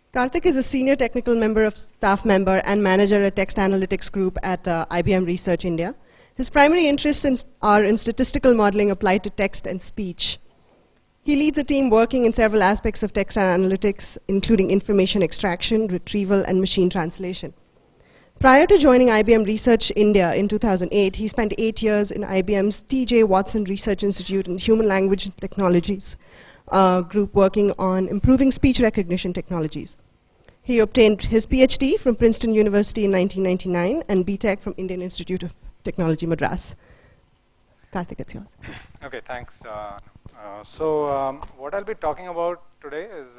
Karthik is a senior technical member of staff member and manager at Text Analytics Group at IBM Research India. His primary interests are in statistical modeling applied to text and speech. He leads a team working in several aspects of text analytics, including information extraction, retrieval, and machine translation. Prior to joining IBM Research India in 2008, he spent 8 years in IBM's T.J. Watson Research Institute in Human Language Technologies group working on improving speech recognition technologies. He obtained his PhD from Princeton University in 1999 and BTech from Indian Institute of Technology, Madras. Karthik, it's yours. Okay, thanks. What I'll be talking about today is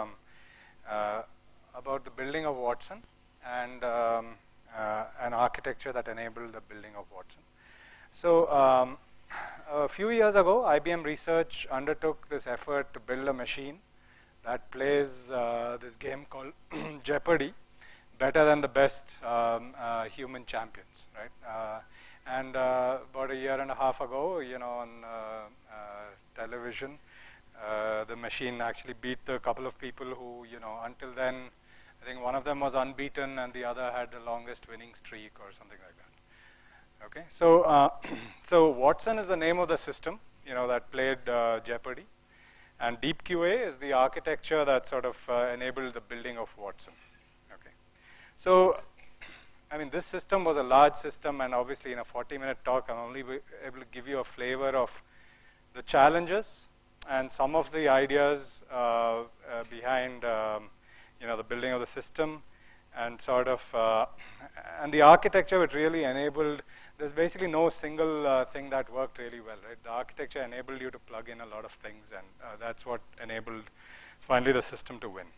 about the building of Watson and an architecture that enabled the building of Watson. So a few years ago, IBM Research undertook this effort to build a machine that plays this game called Jeopardy better than the best human champions, right? About a year and a half ago, on television, the machine actually beat a couple of people who, until then, I think one of them was unbeaten and the other had the longest winning streak or something like that. Okay, so Watson is the name of the system, that played Jeopardy, and DeepQA is the architecture that sort of enabled the building of Watson. Okay, so I mean, this system was a large system, and obviously in a 40-minute talk, I'm only able to give you a flavor of the challenges and some of the ideas behind, the building of the system, and sort of, and the architecture which really enabled. There's basically no single thing that worked really well, right? The architecture enabled you to plug in a lot of things, and that's what enabled finally the system to win.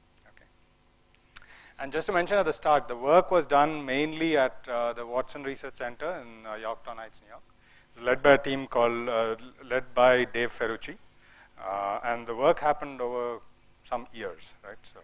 And just to mention at the start, the work was done mainly at the Watson Research Center in Yorktown Heights, New York. It was led by a team led by Dave Ferrucci. And the work happened over some years, right? So,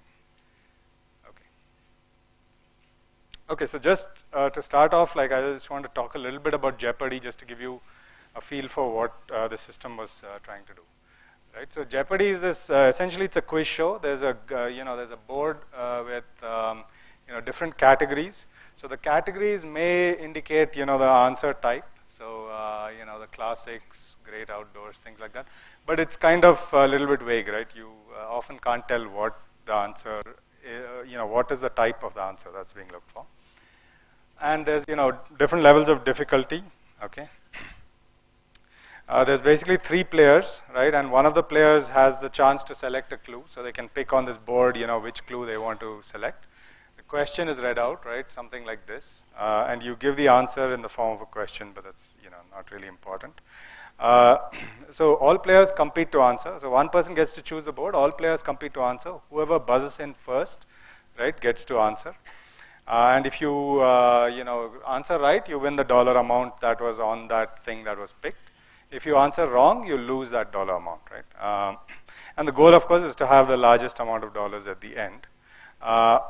okay, so just to start off, I just want to talk a little bit about Jeopardy just to give you a feel for what the system was trying to do. Right, so Jeopardy is this. Essentially, it's a quiz show. There's a there's a board with different categories. So the categories may indicate the answer type. So the classics, great outdoors, things like that. But it's kind of a little bit vague, right? You often can't tell what the answer, what is the type of the answer that's being looked for. And there's different levels of difficulty. Okay. There's basically 3 players, right? And one of the players has the chance to select a clue, so they can pick on this board, which clue they want to select. The question is read out, right? Something like this, and you give the answer in the form of a question, but that's not really important. So all players compete to answer. So one person gets to choose the board. All players compete to answer. Whoever buzzes in first, right, gets to answer. And if you answer right, you win the dollar amount that was on that thing that was picked. If you answer wrong, you lose that dollar amount, right? And the goal, of course, is to have the largest amount of dollars at the end. Right,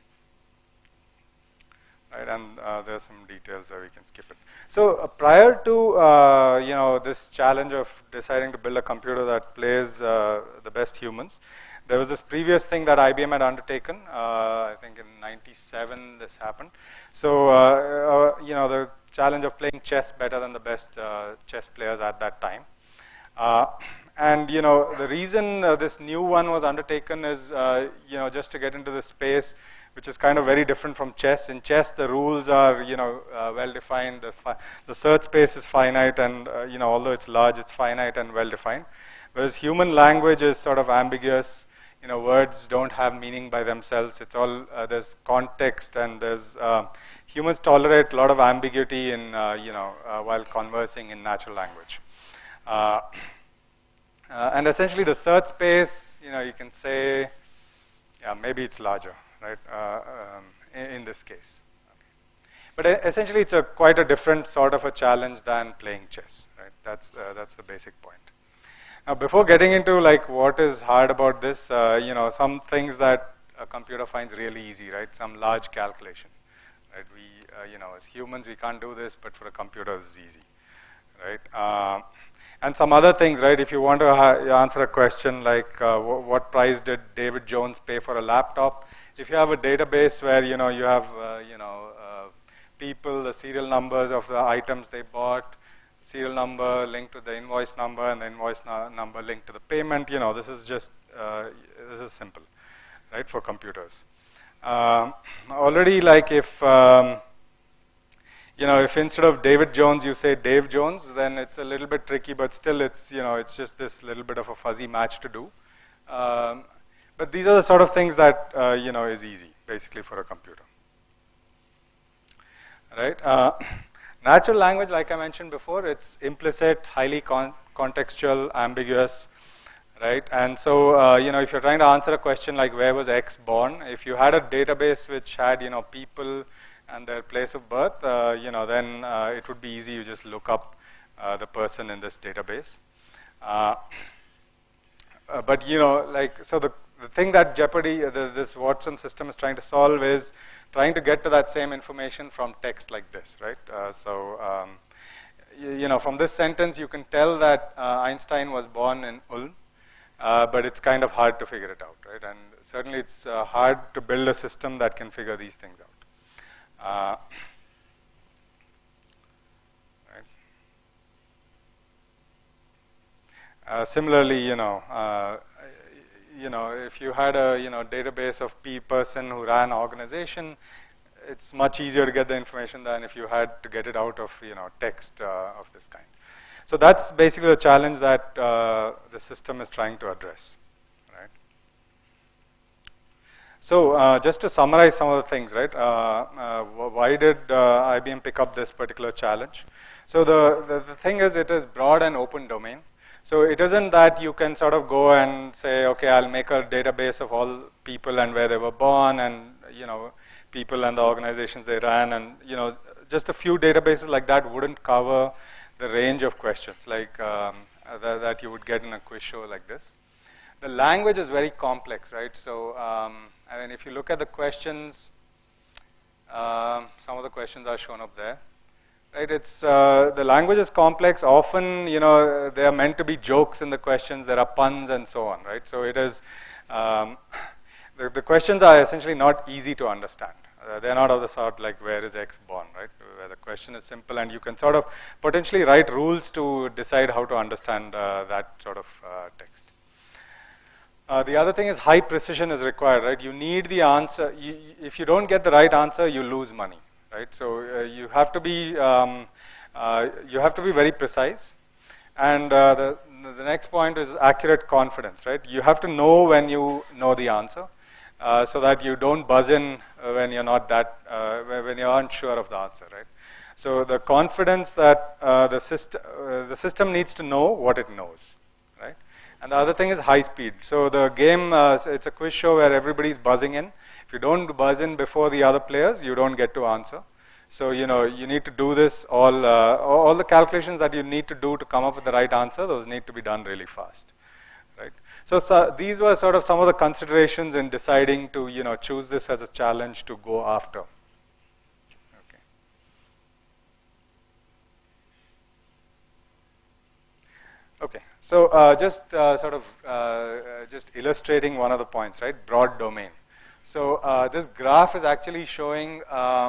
and there's some details that we can skip it. So prior to this challenge of deciding to build a computer that plays the best humans, there was this previous thing that IBM had undertaken. I think in '97 this happened. So the challenge of playing chess better than the best chess players at that time. And the reason this new one was undertaken is just to get into the space which is kind of very different from chess. In chess, the rules are well defined. The search space is finite, and although it's large, it's finite and well defined. Whereas human language is sort of ambiguous. Words don't have meaning by themselves. It's all there's context, and there's humans tolerate a lot of ambiguity in while conversing in natural language. And essentially, the search space, you can say, maybe it's larger, right? In this case, but essentially, it's quite a different sort of a challenge than playing chess, right? That's the basic point. Now, before getting into what is hard about this, some things that a computer finds really easy, right? Some large calculation, right? We, as humans, we can't do this, but for a computer, it's easy, right? And some other things, right? If you want to answer a question like what price did David Jones pay for a laptop? If you have a database where you have people, the serial numbers of the items they bought, serial number linked to the invoice number, and the invoice number linked to the payment. This is just this is simple, right, for computers. Already, like if if instead of David Jones you say Dave Jones, then it's a little bit tricky, but still it's it's just this little bit of a fuzzy match to do. But these are the sort of things that is easy basically for a computer, right? Natural language, like I mentioned before, it's implicit, highly contextual, ambiguous, right? And so if you're trying to answer a question like where was X born, if you had a database which had people and their place of birth, then it would be easy. You just look up the person in this database. But so the thing that Jeopardy, this Watson system is trying to solve is trying to get to that same information from text like this, right? From this sentence you can tell that Einstein was born in Ulm, but it's kind of hard to figure it out, right? And certainly it's hard to build a system that can figure these things out. Similarly, if you had a database of person who ran an organization, it's much easier to get the information than if you had to get it out of text of this kind. So that's basically the challenge that the system is trying to address, right? So just to summarize some of the things, right? Why did IBM pick up this particular challenge? So the thing is, it is broad and open domain. So it isn't that you can sort of go and say, okay, I'll make a database of all people and where they were born and people and the organizations they ran, and just a few databases like that wouldn't cover the range of questions like that you would get in a quiz show like this. The language is very complex, right? So I mean, if you look at the questions, some of the questions are shown up there. Right, it's the language is complex. Often, they are meant to be jokes in the questions. There are puns and so on, right? So it is the questions are essentially not easy to understand. They're not of the sort like where is X born, right? Where the question is simple and you can sort of potentially write rules to decide how to understand that sort of text. The other thing is high precision is required, right? You need the answer. If you don't get the right answer, you lose money. Right, so you have to be very precise, and the next point is accurate confidence. Right, you have to know when you know the answer, so that you don't buzz in when you're not when you aren't sure of the answer. Right, so the confidence that the system needs to know what it knows. Right, and the other thing is high speed. So the game it's a quiz show where everybody's buzzing in. If you don't buzz in before the other players, you don't get to answer. So you need to do this all the calculations that you need to do to come up with the right answer. Those need to be done really fast, right? So these were sort of some of the considerations in deciding to choose this as a challenge to go after. Okay. Okay. So just sort of just illustrating one of the points, right? Broad domain. So this graph is actually showing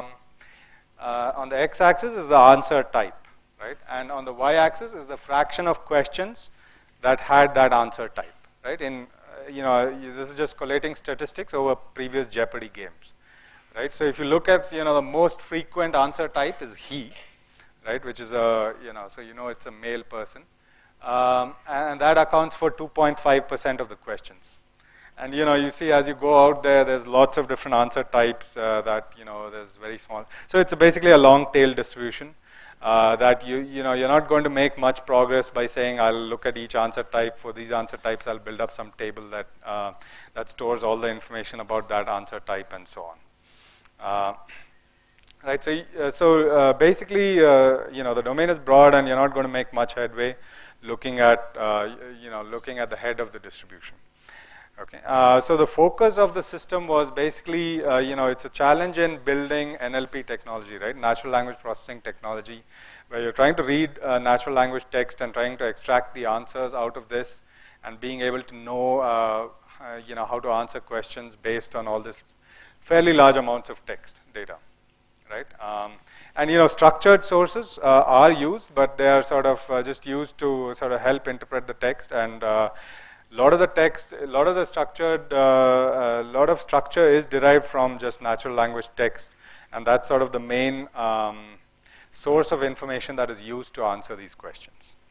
on the x-axis is the answer type, right? And on the y-axis is the fraction of questions that had that answer type, right? In this is just collating statistics over previous Jeopardy games, right? So if you look at the most frequent answer type is he, right? Which is a so it's a male person, and that accounts for 2.5% of the questions. And you see as you go out there, there's lots of different answer types that there's very small. So it's basically a long tail distribution that you're not going to make much progress by saying I'll look at each answer type. For these answer types, I'll build up some table that that stores all the information about that answer type and so on. Right. So basically, the domain is broad, and you're not going to make much headway looking at looking at the head of the distribution. Okay, so the focus of the system was basically, it's a challenge in building NLP technology, right? Natural language processing technology, where you're trying to read natural language text and trying to extract the answers out of this, and being able to know, how to answer questions based on all this fairly large amounts of text data, right? And structured sources are used, but they are sort of just used to sort of help interpret the text. And a lot of the structure is derived from just natural language text, and that's sort of the main source of information that is used to answer these questions.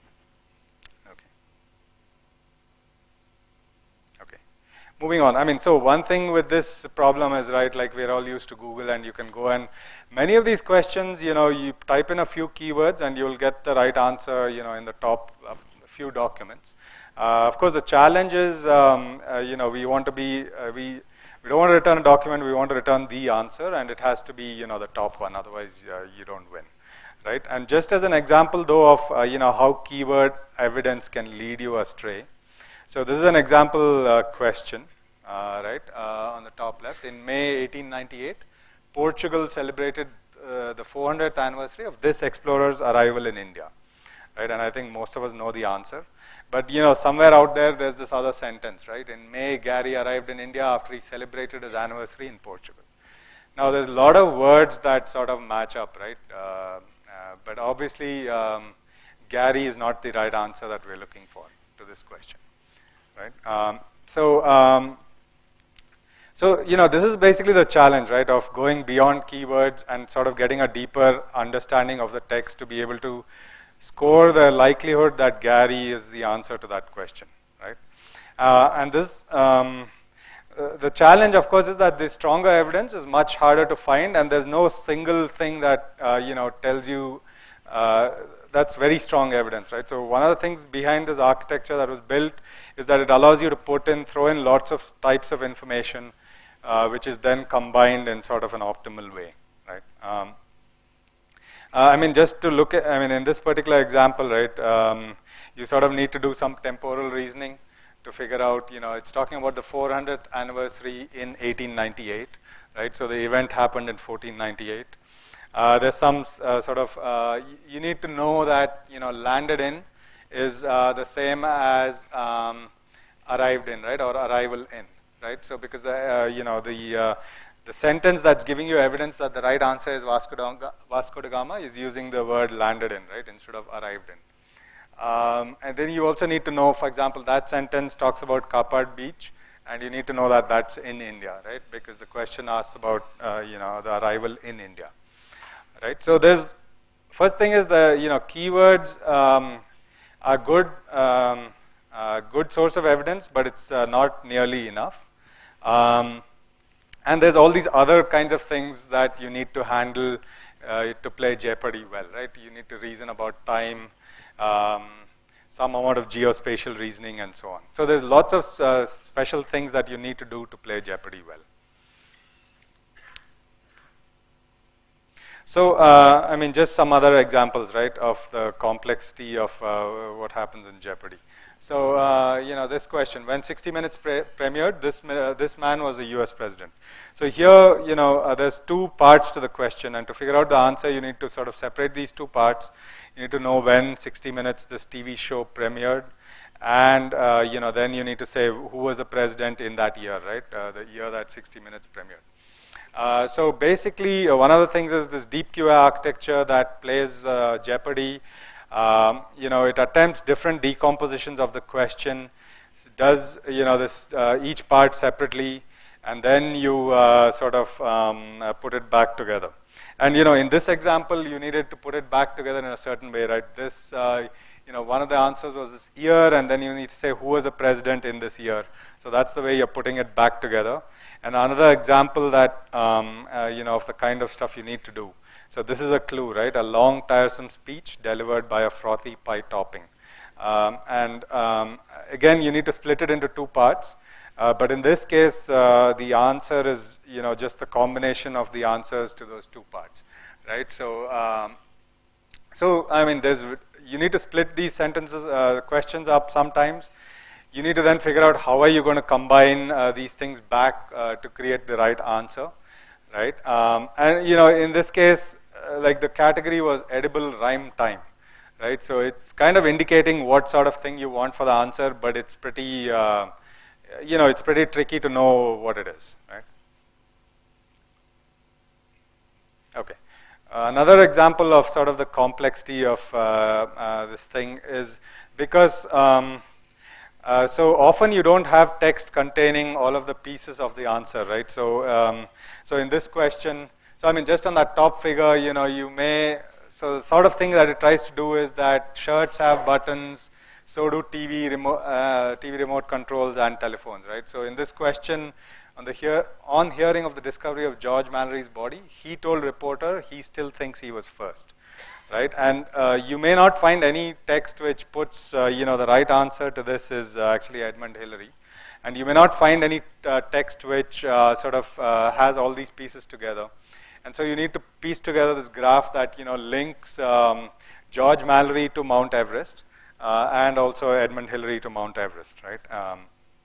Okay. Moving on. I mean, so one thing with this problem is, right, like we're all used to Google, and you can go and many of these questions, you type in a few keywords and you'll get the right answer, in the top few documents. Of course, the challenge is, we want to be, we don't want to return a document, we want to return the answer, and it has to be, the top one, otherwise you don't win, right? And just as an example, though, of, how keyword evidence can lead you astray. So this is an example question, right, on the top left. In May 1898, Portugal celebrated the 400th anniversary of this explorer's arrival in India, right? And I think most of us know the answer. But, somewhere out there, there's this other sentence, right? In May, Gary arrived in India after he celebrated his anniversary in Portugal. Now, there's a lot of words that sort of match up, right? But obviously, Gary is not the right answer that we're looking for to this question, right? So, this is basically the challenge, right, of going beyond keywords and sort of getting a deeper understanding of the text to be able to score the likelihood that Gary is the answer to that question, right? And this, the challenge, of course, is that the stronger evidence is much harder to find, and there's no single thing that, tells you that's very strong evidence, right? So one of the things behind this architecture that was built is that it allows you to throw in lots of types of information, which is then combined in sort of an optimal way, right? I mean, just to look at, I mean, in this particular example, right, you sort of need to do some temporal reasoning to figure out, it's talking about the 400th anniversary in 1898, right? So the event happened in 1498. There's some sort of, you need to know that, landed in is the same as arrived in, right, or arrival in, right? So because, the sentence that's giving you evidence that the right answer is Vasco da Gama is using the word landed in, right, instead of arrived in. And then you also need to know, for example, that sentence talks about Kapad Beach, and you need to know that that's in India, right, because the question asks about, the arrival in India, right? So there's, first thing is the, keywords are good source of evidence, but it's not nearly enough. And there's all these other kinds of things that you need to handle to play Jeopardy well, right? You need to reason about time, some amount of geospatial reasoning, and so on. So there's lots of special things that you need to do to play Jeopardy well. So, I mean, just some other examples, right, of the complexity of what happens in Jeopardy. So, this question, when 60 Minutes premiered, this man was a US president. So here, there's two parts to the question, and to figure out the answer, you need to sort of separate these two parts. You need to know when 60 Minutes, this TV show, premiered, and, then you need to say who was the president in that year, right, the year that 60 Minutes premiered. So basically, one of the things is this deep QA architecture that plays Jeopardy. It attempts different decompositions of the question, does each part separately, and then you sort of put it back together. And in this example, you needed to put it back together in a certain way, right? This, one of the answers was this year, and then you need to say who was the president in this year. So that's the way you're putting it back together. And another example that, of the kind of stuff you need to do. So this is a clue, right? A long, tiresome speech delivered by a frothy pie topping. Again, you need to split it into two parts. But in this case, the answer is, just the combination of the answers to those two parts, right? So, I mean, you need to split these sentences, questions up sometimes. You need to then figure out how are you going to combine these things back to create the right answer, right? And in this case, like the category was edible rhyme time, right? So it's kind of indicating what sort of thing you want for the answer, but it's pretty, it's pretty tricky to know what it is, right? Okay. Another example of sort of the complexity of this thing is because so often you don't have text containing all of the pieces of the answer, right? So so in this question, so I mean just on that top figure, you may, so the sort of thing that it tries to do is that shirts have buttons, so do TV remote controls and telephones, right? So in this question, on hearing of the discovery of George Mallory's body, he told reporter he still thinks he was first, right? And you may not find any text which puts, the right answer to this is actually Edmund Hillary. And you may not find any text which sort of has all these pieces together. And so you need to piece together this graph that, links George Mallory to Mount Everest and also Edmund Hillary to Mount Everest, right?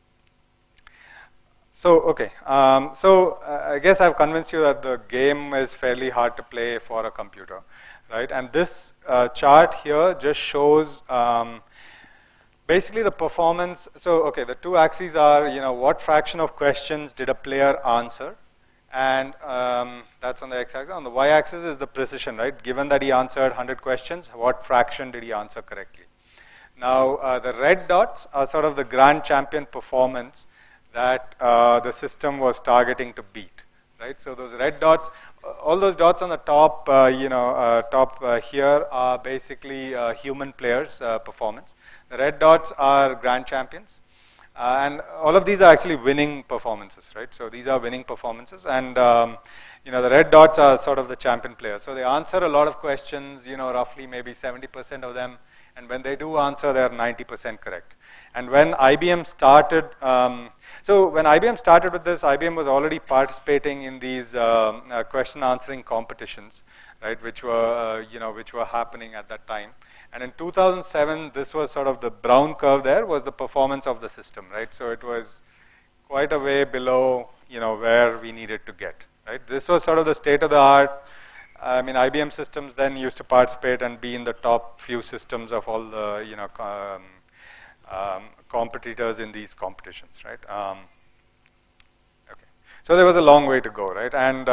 So, okay, I guess I've convinced you that the game is fairly hard to play for a computer, right? And this chart here just shows basically the performance. So, okay, the two axes are, what fraction of questions did a player answer? And that's on the x-axis. On the y-axis is the precision, right? Given that he answered 100 questions, what fraction did he answer correctly? Now, the red dots are sort of the grand champion performance that the system was targeting to beat, right? So those red dots, all those dots on the top, here are basically human players' performance. The red dots are grand champions, and all of these are actually winning performances, right? So these are winning performances, and the red dots are sort of the champion players. So they answer a lot of questions, roughly maybe 70% of them, and when they do answer, they are 90% correct. And when IBM started, so when IBM started with this, IBM was already participating in these question answering competitions, right, which were happening at that time. And in 2007, this was sort of the brown curve there was the performance of the system, right? So it was quite a way below, where we needed to get, right? This was sort of the state of the art. I mean, IBM systems then used to participate and be in the top few systems of all the, competitors in these competitions, right? Okay. So there was a long way to go, right? And,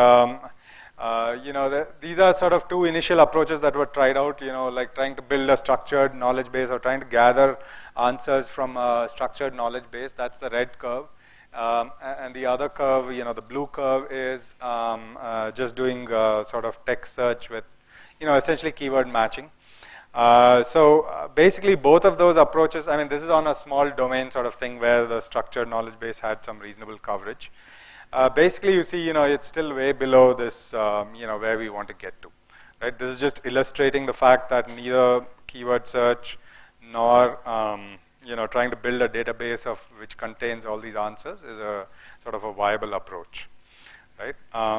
these are sort of two initial approaches that were tried out, like trying to build a structured knowledge base or trying to gather answers from a structured knowledge base. That's the red curve. And the other curve, the blue curve is just doing sort of text search with, essentially keyword matching. So basically both of those approaches, I mean, this is on a small domain sort of thing where the structured knowledge base had some reasonable coverage. Basically you see, it's still way below this, where we want to get to, right? This is just illustrating the fact that neither keyword search nor, trying to build a database of which contains all these answers is a sort of a viable approach, right?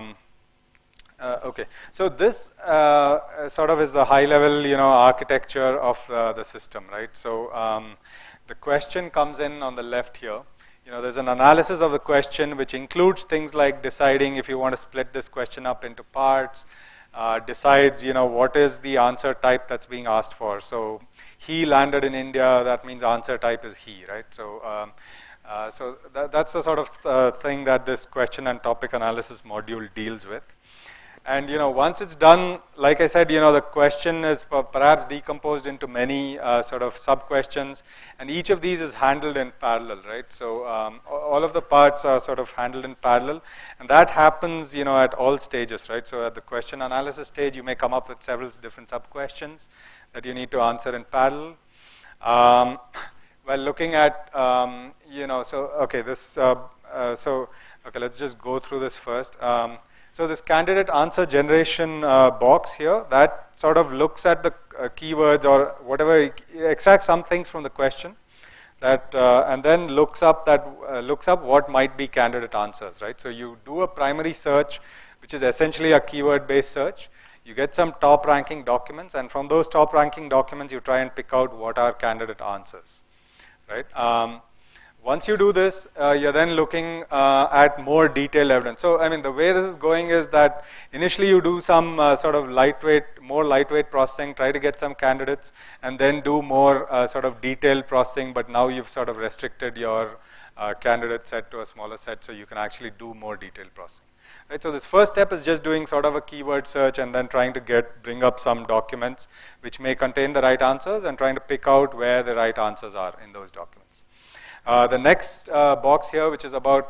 Okay, so this sort of is the high-level, architecture of the system, right? So the question comes in on the left here. There's an analysis of the question which includes things like deciding if you want to split this question up into parts, decides, what is the answer type that's being asked for. So he landed in India, that means answer type is he, right? So that's the sort of thing that this question and topic analysis module deals with. And once it's done, like I said, the question is perhaps decomposed into many sort of sub-questions, and each of these is handled in parallel, right? So all of the parts are sort of handled in parallel, and that happens, at all stages, right? So at the question analysis stage, you may come up with several different sub-questions that you need to answer in parallel. While looking at, so okay, okay, let's just go through this first. So this candidate answer generation box here, that sort of looks at the keywords or whatever, extracts some things from the question, that and then looks up what might be candidate answers, right? So you do a primary search, which is essentially a keyword-based search. You get some top-ranking documents, and from those top-ranking documents, you try and pick out what are candidate answers, right? Once you do this, you're then looking at more detailed evidence. So, I mean, the way this is going is that initially you do some sort of more lightweight processing, try to get some candidates, and then do more sort of detailed processing, but now you've sort of restricted your candidate set to a smaller set, so you can actually do more detailed processing. Right, so this first step is just doing sort of a keyword search and then trying to bring up some documents which may contain the right answers and trying to pick out where the right answers are in those documents. The next box here, which is about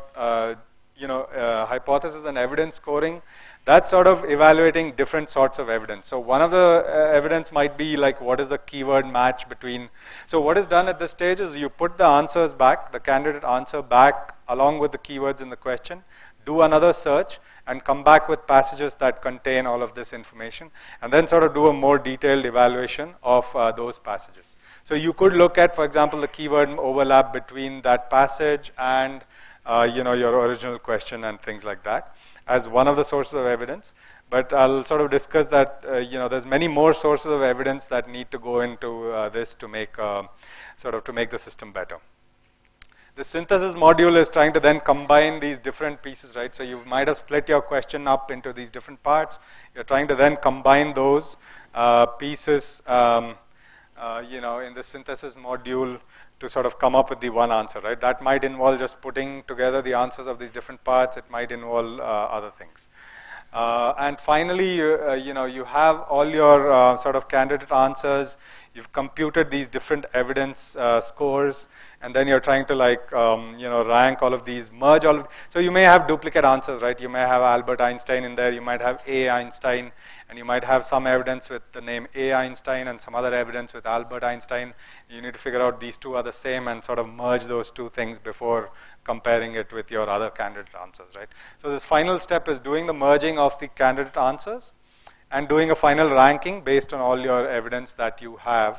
hypothesis and evidence scoring, that's sort of evaluating different sorts of evidence. So one of the evidence might be like, what is the keyword match between. So what is done at this stage is you put the answers back, the candidate answer back along with the keywords in the question, do another search, and come back with passages that contain all of this information, and then sort of do a more detailed evaluation of those passages. So you could look at, for example, the keyword overlap between that passage and your original question and things like that as one of the sources of evidence. But I'll sort of discuss that there's many more sources of evidence that need to go into this to make to make the system better. The synthesis module is trying to then combine these different pieces, right? So you might have split your question up into these different parts. You're trying to then combine those pieces, in the synthesis module to sort of come up with the one answer, right? That might involve just putting together the answers of these different parts. It might involve other things. And finally, you have all your sort of candidate answers. You've computed these different evidence scores, and then you're trying to rank all of these, merge all of. So you may have duplicate answers, right? You may have Albert Einstein in there. You might have A. Einstein, and you might have some evidence with the name A. Einstein and some other evidence with Albert Einstein. You need to figure out these two are the same and sort of merge those two things before comparing it with your other candidate answers, right? So this final step is doing the merging of the candidate answers and doing a final ranking based on all your evidence that you have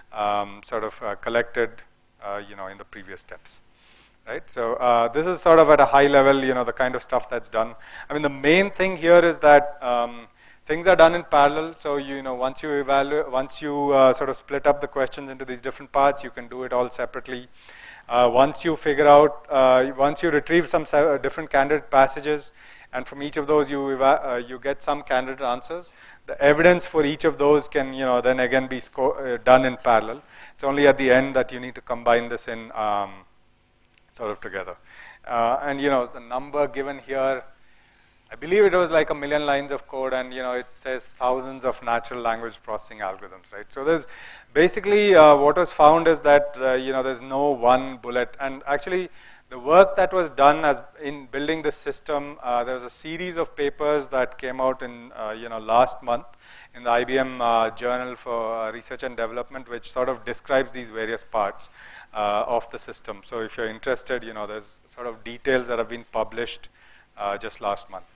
collected, in the previous steps, right? So this is sort of at a high level, the kind of stuff that's done. I mean, the main thing here is that things are done in parallel. So once you evaluate, once you sort of split up the questions into these different parts, you can do it all separately. Once you figure out, once you retrieve some different candidate passages, and from each of those you get some candidate answers. The evidence for each of those can then again be done in parallel. It's only at the end that you need to combine this in sort of together. And the number given here, I believe it was like 1 million lines of code, and it says thousands of natural language processing algorithms, right? So there's basically what was found is that there's no one bullet, and actually the work that was done in building this system, there was a series of papers that came out in last month in the IBM Journal for Research and Development, which sort of describes these various parts of the system. So if you're interested, there's sort of details that have been published just last month.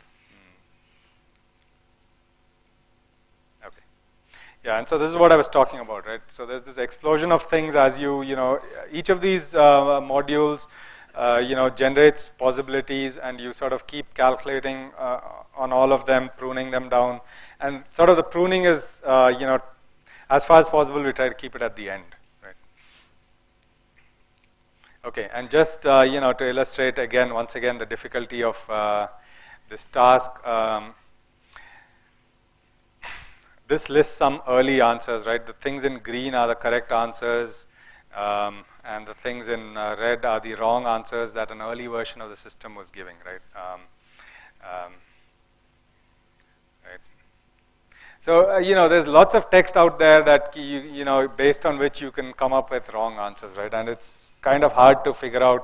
Okay. Yeah, and so this is what I was talking about, right? So there's this explosion of things as each of these modules generates possibilities, and you sort of keep calculating on all of them, pruning them down, and sort of the pruning is, as far as possible, we try to keep it at the end, right? Okay, and just to illustrate again, once again, the difficulty of this task. This lists some early answers, right? The things in green are the correct answers. And the things in red are the wrong answers that an early version of the system was giving, right? Right. So there's lots of text out there that based on which you can come up with wrong answers, right? And it's kind of hard to figure out,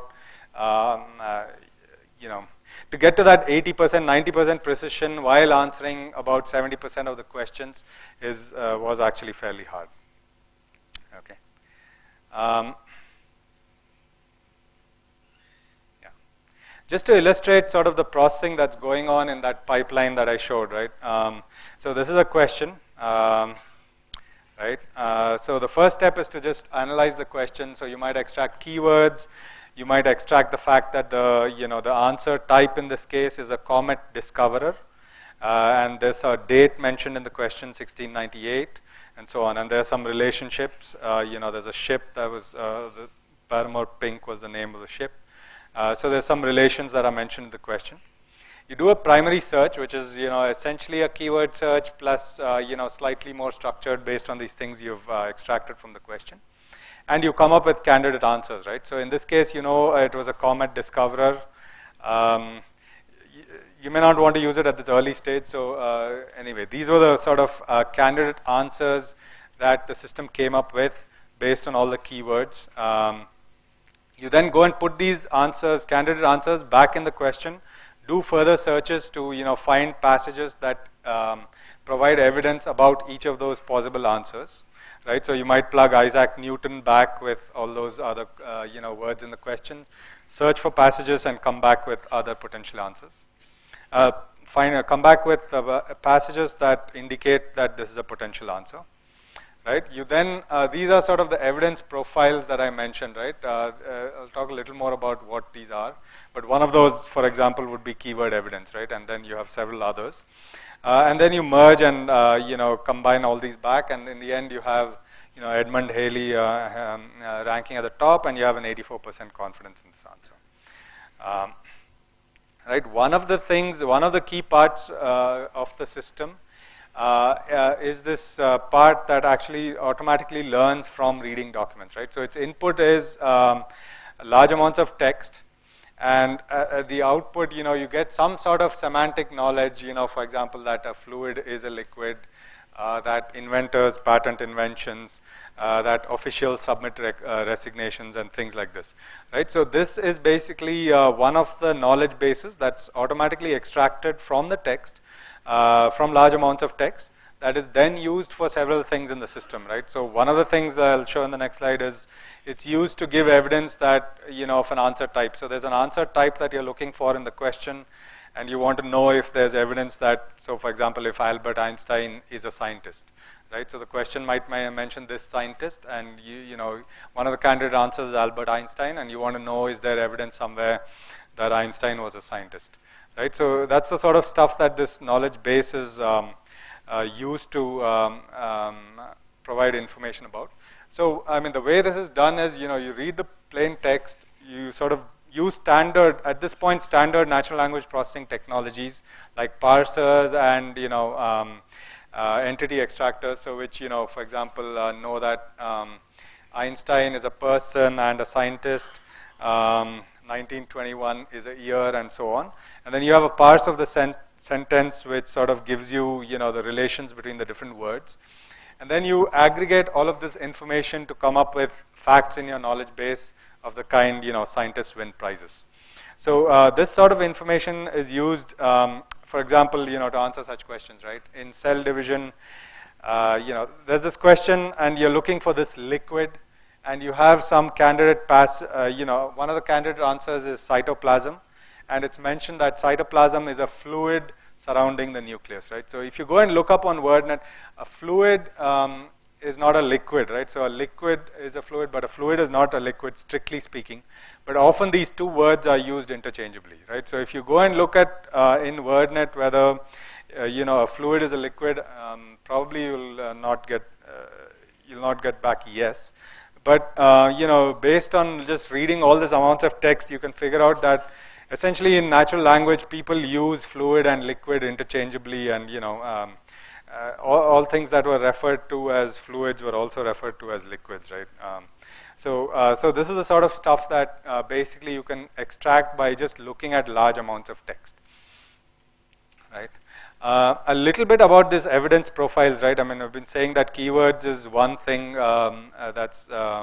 to get to that 80%, 90% precision while answering about 70% of the questions was actually fairly hard. Okay. Yeah. Just to illustrate sort of the processing that's going on in that pipeline that I showed, right? So this is a question, right? So the first step is to just analyze the question. So you might extract keywords. You might extract the fact that the answer type in this case is a comet discoverer, and there's a date mentioned in the question, 1698. And so on, and there are some relationships. There's a ship that was Paramount Pink was the name of the ship. So there's some relations that are mentioned in the question. You do a primary search, which is, essentially a keyword search plus, slightly more structured based on these things you've extracted from the question. And you come up with candidate answers, right? So in this case, it was a Comet Discoverer. You may not want to use it at this early stage. So anyway, these were the sort of candidate answers that the system came up with based on all the keywords. You then go and put these answers, candidate answers, back in the question. Do further searches to find passages that provide evidence about each of those possible answers, right? So you might plug Isaac Newton back with all those other words in the questions, search for passages, and come back with other potential answers. Come back with passages that indicate that this is a potential answer. Right? You then, these are sort of the evidence profiles that I mentioned, right? I'll talk a little more about what these are. But one of those, for example, would be keyword evidence, right? And then you have several others. And then you merge and, combine all these back. And in the end, you have, Edmund Haley ranking at the top, and you have an 84% confidence in this answer. Right? One of the key parts of the system is this part that actually automatically learns from reading documents, right? So its input is large amounts of text, and the output, you get some sort of semantic knowledge, for example, that a fluid is a liquid, that inventors patent inventions, that officials submit resignations and things like this, right? So this is basically one of the knowledge bases that's automatically extracted from the text, from large amounts of text, that is then used for several things in the system, right? So one of the things I'll show in the next slide is it's used to give evidence that, of an answer type. So there's an answer type that you're looking for in the question, and you want to know if there's evidence that, so for example, if Albert Einstein is a scientist, right? So the question might mention this scientist, and one of the candidate answers is Albert Einstein, and you want to know, is there evidence somewhere that Einstein was a scientist? Right, so that's the sort of stuff that this knowledge base is used to provide information about. So, I mean, the way this is done is, you read the plain text, you sort of use standard, at this point, standard natural language processing technologies like parsers and, entity extractors, so which, for example, know that Einstein is a person and a scientist. 1921 is a year, and so on. And then you have a parse of the sentence which sort of gives you, the relations between the different words. And then you aggregate all of this information to come up with facts in your knowledge base of the kind, scientists win prizes. So this sort of information is used, for example, to answer such questions, right? In cell division, there's this question, and you're looking for this liquid, and you have some candidate one of the candidate answers is cytoplasm, and it's mentioned that cytoplasm is a fluid surrounding the nucleus, right? So if you go and look up on WordNet, a fluid is not a liquid, right? So a liquid is a fluid, but a fluid is not a liquid, strictly speaking. But often these two words are used interchangeably, right? So if you go and look at in WordNet whether a fluid is a liquid, probably you'll not get back yes. But, based on just reading all this amounts of text, you can figure out that essentially in natural language, people use fluid and liquid interchangeably, and, all things that were referred to as fluids were also referred to as liquids, right? So this is the sort of stuff that basically you can extract by just looking at large amounts of text, right? A little bit about this evidence profiles, right? I mean, I've been saying that keywords is one thing that's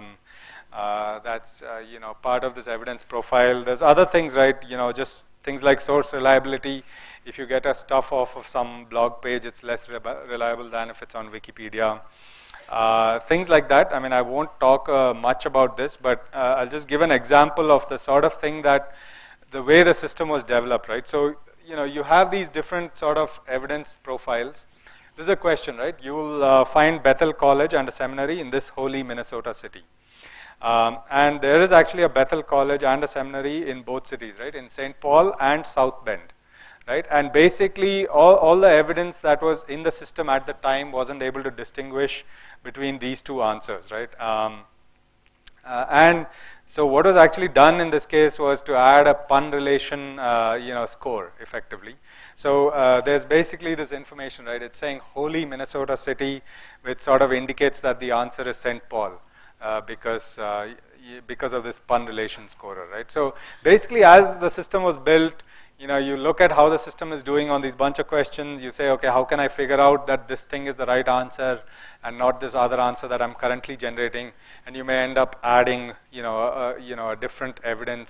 part of this evidence profile. There's other things, right? Just things like source reliability. If you get a stuff off of some blog page, it's less reliable than if it's on Wikipedia. Things like that. I mean, I won't talk much about this, but I'll just give an example of the sort of thing that the way the system was developed, right? So, you have these different sort of evidence profiles. This is a question, right? You will find Bethel College and a seminary in this holy Minnesota city. And there is actually a Bethel College and a seminary in both cities, right? In St. Paul and South Bend, right? And basically, all the evidence that was in the system at the time wasn't able to distinguish between these two answers, right? And So what was actually done in this case was to add a pun relation, score effectively. So there's basically this information, right? It's saying Holy Minnesota City, which sort of indicates that the answer is St. Paul because of this pun relation scorer, right? So basically, as the system was built, you look at how the system is doing on these bunch of questions. You say, okay, how can I figure out that this thing is the right answer and not this other answer that I'm currently generating? And you may end up adding, a different evidence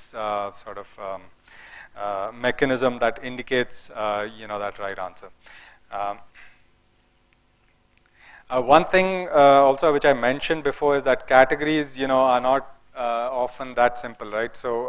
mechanism that indicates, that right answer. One thing also which I mentioned before is that categories, are not often that simple, right? So,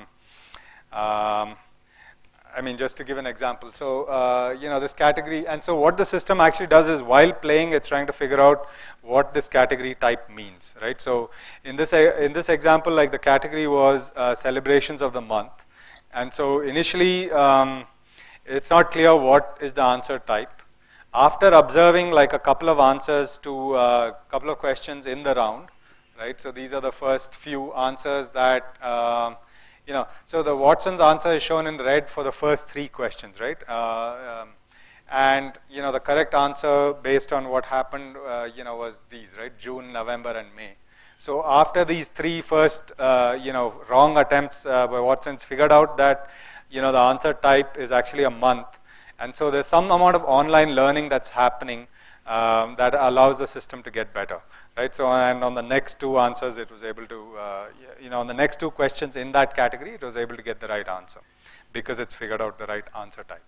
I mean, just to give an example. So, this category, and so what the system actually does is while playing, it's trying to figure out what this category type means, right? So, in this example, like the category was celebrations of the month. And so initially, it's not clear what is the answer type. After observing like a couple of answers to a couple of questions in the round, right? So these are the first few answers that, so the Watson's answer is shown in red for the first 3 questions, right? And, the correct answer based on what happened, was these, right? June, November, and May. So after these 3 first, wrong attempts by Watson's figured out that, the answer type is actually a month. And so there's some amount of online learning that's happening that allows the system to get better, right? So, and on the next 2 answers, it was able to, on the next 2 questions in that category, it was able to get the right answer because it's figured out the right answer type.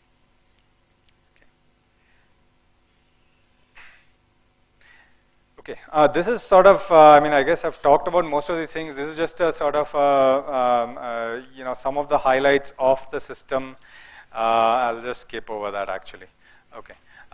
Okay, this is sort of, I guess I've talked about most of these things. This is just a sort of, some of the highlights of the system. I'll just skip over that actually. Okay.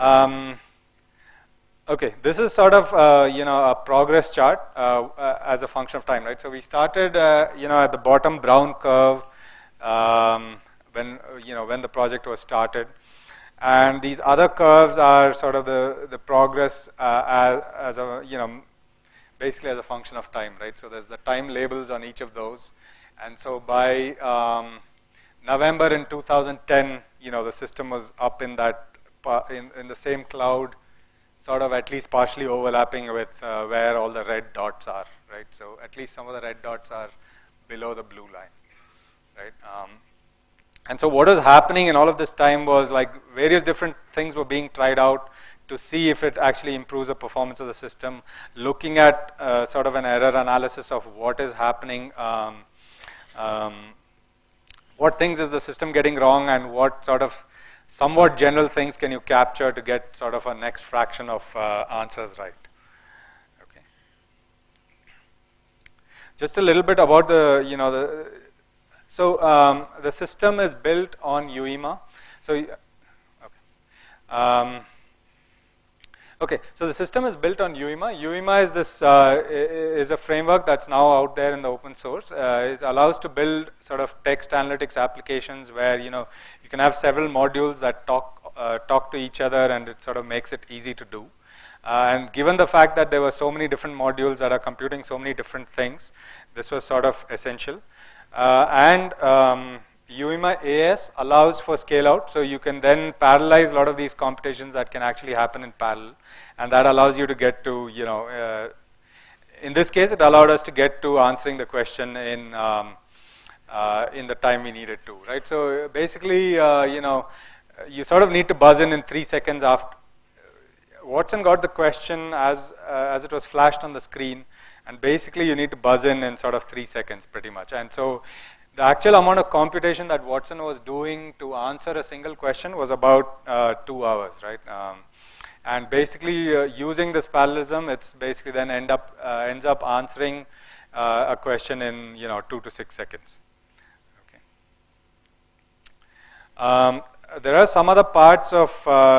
Okay, this is sort of, a progress chart as a function of time, right? So we started, at the bottom brown curve when the project was started. And these other curves are sort of the progress as a, basically as a function of time, right? So there's the time labels on each of those. And so by November in 2010, the system was up in that, in the same cloud, sort of at least partially overlapping with where all the red dots are, right? So at least some of the red dots are below the blue line, right? And so what was happening in all of this time was like various different things were being tried out to see if it actually improves the performance of the system, looking at sort of an error analysis of what is happening, what things is the system getting wrong, and what sort of somewhat general things can you capture to get sort of a next fraction of answers right. Okay. Just a little bit about the, so the system is built on UEMA. So, okay, so the system is built on UEMA. UEMA is this is a framework that's now out there in the open source. It allows to build sort of text analytics applications where you can have several modules that talk to each other, and it sort of makes it easy to do. And given the fact that there were so many different modules that are computing so many different things, this was sort of essential. UEMA AS allows for scale out, so you can then parallelize a lot of these computations that can actually happen in parallel, and that allows you to get to, in this case, it allowed us to get to answering the question in the time we needed to, right? So basically, you sort of need to buzz in 3 seconds after. Watson got the question as it was flashed on the screen, and basically you need to buzz in sort of 3 seconds pretty much. And so the actual amount of computation that Watson was doing to answer a single question was about 2 hours, right? And basically using this parallelism, it's basically then ends up answering a question in 2 to 6 seconds. Okay. There are some other parts of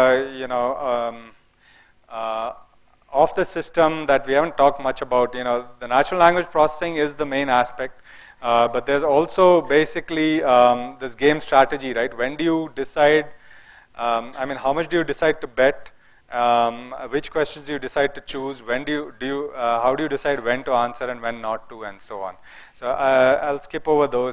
of the system that we haven't talked much about. The natural language processing is the main aspect. But there's also basically this game strategy, right? When do you decide, how much do you decide to bet which questions do you decide to choose, when how do you decide when to answer and when not to, and so on. So I'll skip over those.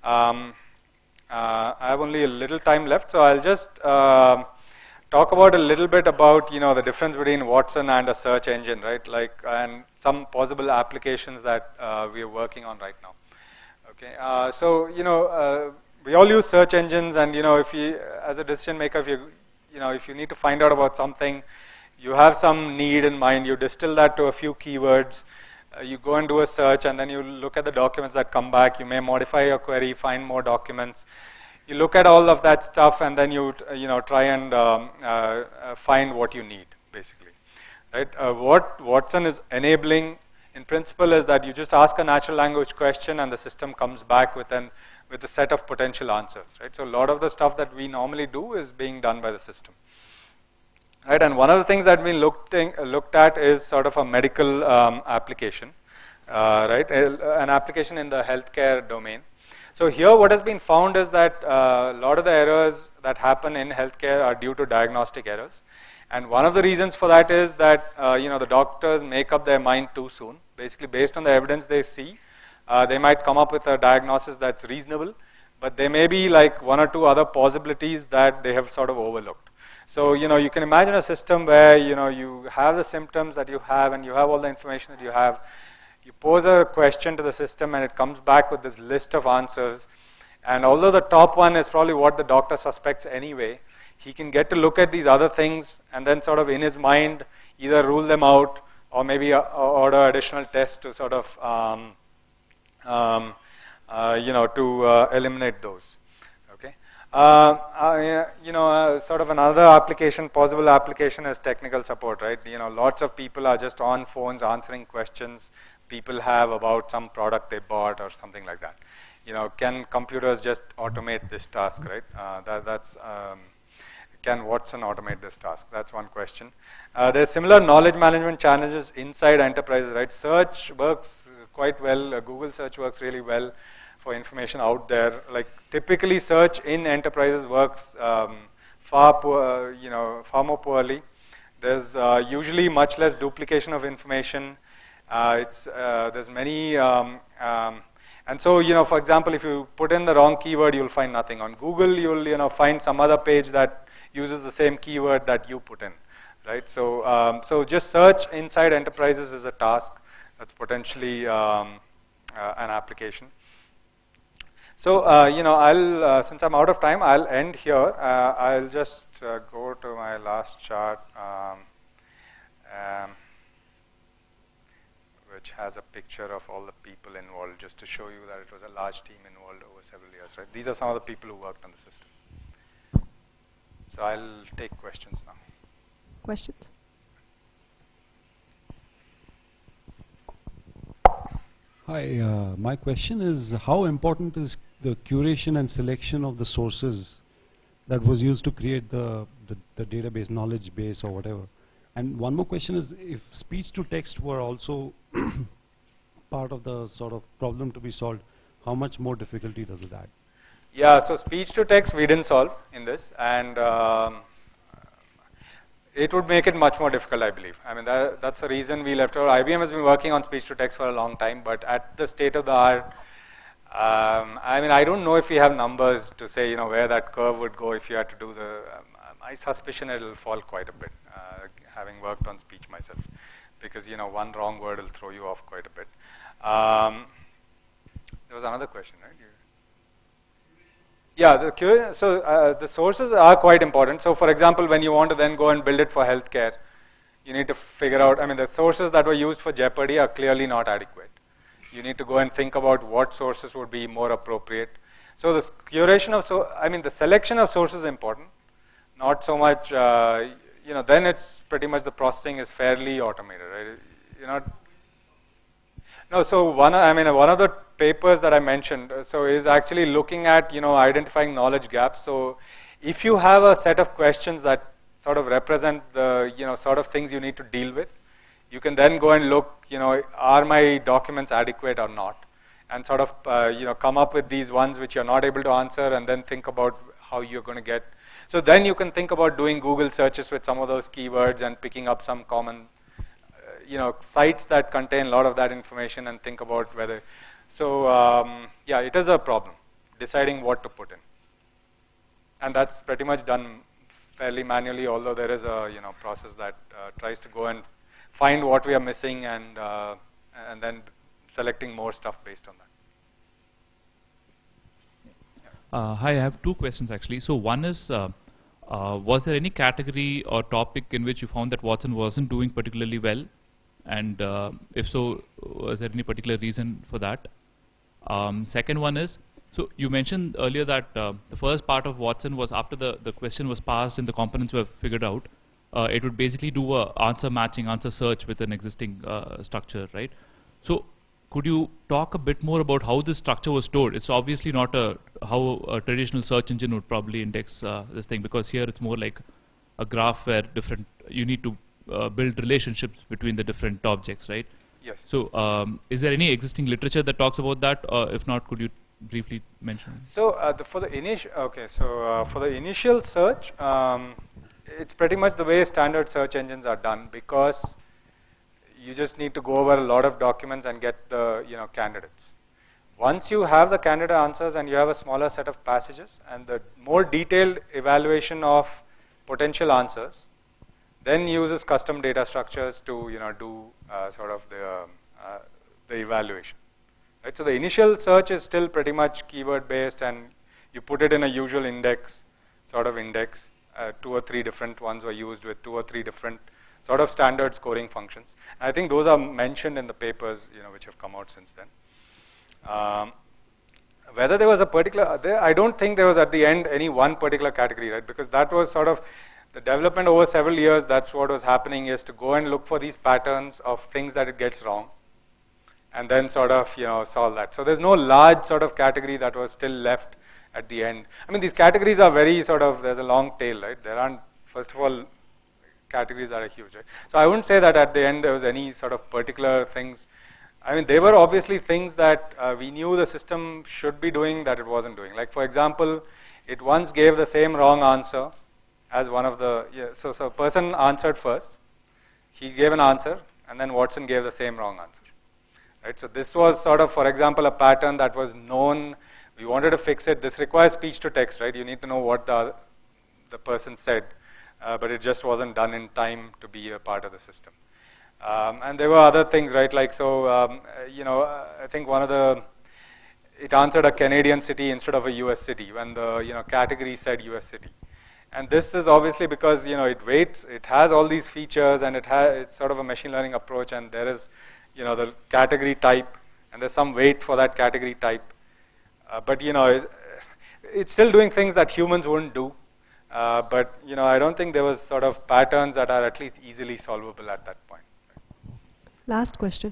I have only a little time left, so I'll just talk about a little bit about the difference between Watson and a search engine, right? Like, and some possible applications that we are working on right now. Okay, so we all use search engines, and if you, as a decision maker, if you need to find out about something, you have some need in mind, you distill that to a few keywords, you go and do a search, and then you look at the documents that come back, you may modify your query, find more documents, you look at all of that stuff, and then you try and find what you need, basically, right? What Watson is enabling in principle is that you just ask a natural language question and the system comes back with a set of potential answers, right? So a lot of the stuff that we normally do is being done by the system, right? And one of the things that we looked at is sort of a medical application, right? An application in the healthcare domain. So here what has been found is that a lot of the errors that happen in healthcare are due to diagnostic errors. And one of the reasons for that is that the doctors make up their mind too soon. Basically, based on the evidence they see, they might come up with a diagnosis that's reasonable, but there may be like one or two other possibilities that they have sort of overlooked. So you can imagine a system where you have the symptoms that you have, and you have all the information that you have. You pose a question to the system, and it comes back with this list of answers. And although the top one is probably what the doctor suspects anyway, he can get to look at these other things and then sort of in his mind either rule them out or maybe order additional tests to sort of eliminate those. Okay. Sort of another application, possible application, is technical support, right? Lots of people are just on phones answering questions people have about some product they bought or something like that. Can computers just automate this task, right? Can Watson automate this task? That's one question. There's similar knowledge management challenges inside enterprises, right? Search works quite well. Google search works really well for information out there. Like typically, search in enterprises works far more poorly. There's usually much less duplication of information. There's many, and so for example, if you put in the wrong keyword, you'll find nothing. On Google, you'll find some other page that uses the same keyword that you put in, right? So so just search inside enterprises is a task that's potentially an application. So I'll since I'm out of time, I'll end here. I'll just go to my last chart, which has a picture of all the people involved, just to show you that it was a large team involved over several years, right? These are some of the people who worked on the system. So I'll take questions now. Questions? Hi, my question is, how important is the curation and selection of the sources that was used to create the database, knowledge base or whatever? And one more question is, if speech to text were also part of the sort of problem to be solved, how much more difficulty does it add? Yeah, so speech to text we didn't solve in this, and it would make it much more difficult, I believe. I mean, that's the reason we left out. IBM has been working on speech to text for a long time, but at the state of the art, I mean, I don't know if we have numbers to say, where that curve would go if you had to do the, my suspicion it'll fall quite a bit, having worked on speech myself, because, one wrong word will throw you off quite a bit. There was another question, right? Yeah, the sources are quite important. So for example, when you want to then go and build it for healthcare, you need to figure out, I mean, the sources that were used for Jeopardy are clearly not adequate. You need to go and think about what sources would be more appropriate. So the curation of, the selection of sources is important, not so much, then it's pretty much the processing is fairly automated, right? No, so one of the papers that I mentioned, is actually looking at, identifying knowledge gaps. So if you have a set of questions that sort of represent the, sort of things you need to deal with, you can then go and look, are my documents adequate or not? And sort of, come up with these ones which you're not able to answer, and then think about how you're going to get. So then you can think about doing Google searches with some of those keywords and picking up some common, sites that contain a lot of that information and think about whether. So yeah, it is a problem deciding what to put in, and that's pretty much done fairly manually. Although there is a process that tries to go and find what we are missing and then selecting more stuff based on that. Hi, I have two questions actually. So one is, was there any category or topic in which you found that Watson wasn't doing particularly well? And if so, was there any particular reason for that? Second one is, so you mentioned earlier that the first part of Watson was after the question was passed and the components were figured out, it would basically do a answer matching, answer search with an existing structure, right? So could you talk a bit more about how this structure was stored? It's obviously not how a traditional search engine would probably index this thing, because here it's more like a graph where you need to build relationships between the different objects, right? Yes. So is there any existing literature that talks about that? If not, could you briefly mention? So for the initial search, it's pretty much the way standard search engines are done, because you just need to go over a lot of documents and get the candidates. Once you have the candidate answers and you have a smaller set of passages and the more detailed evaluation of potential answers, then uses custom data structures to do sort of the evaluation. Right? So the initial search is still pretty much keyword based, and you put it in a usual index, sort of index. 2 or 3 different ones were used with 2 or 3 different sort of standard scoring functions. I think those are mentioned in the papers, which have come out since then. Whether there was a particular, I don't think there was at the end any one particular category, right? Because that was sort of the development over several years. That's what was happening, is to go and look for these patterns of things that it gets wrong, and then sort of solve that. So there's no large sort of category that was still left at the end. I mean, these categories are very sort of, there's a long tail, right? There aren't, first of all, categories that are huge, right? So I wouldn't say that at the end there was any sort of particular things. I mean, there were obviously things that we knew the system should be doing that it wasn't doing. Like, for example, it once gave the same wrong answer as one of the, so a person answered first, he gave an answer, and then Watson gave the same wrong answer. Right? So this was sort of, for example, a pattern that was known. We wanted to fix it. This requires speech to text, right? You need to know what the person said, but it just wasn't done in time to be a part of the system. And there were other things, right? Like, so, I think it answered a Canadian city instead of a US city when the, category said US city. And this is obviously because, it has all these features, and it's sort of a machine learning approach, and there is, the category type, and there's some weight for that category type. But, it's still doing things that humans wouldn't do. But, I don't think there was sort of patterns that are at least easily solvable at that point. Last question.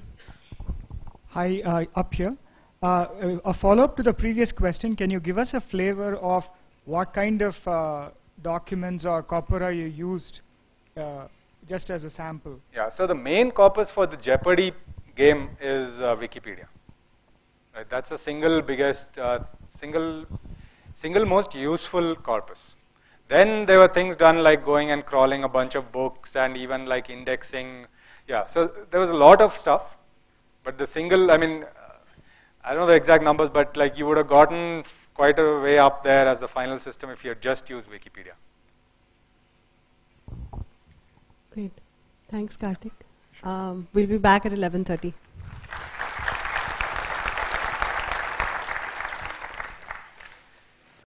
Hi, up here. A follow-up to the previous question, can you give us a flavor of what kind of documents or corpora you used, just as a sample? Yeah, so the main corpus for the Jeopardy game is Wikipedia. Right? That's the single biggest, single most useful corpus. Then there were things done like going and crawling a bunch of books and even like indexing. Yeah, so there was a lot of stuff, but the single, I mean, I don't know the exact numbers, but like you would have gotten quite a way up there as the final system if you had just used Wikipedia. Great. Thanks, Karthik. We'll be back at 11:30.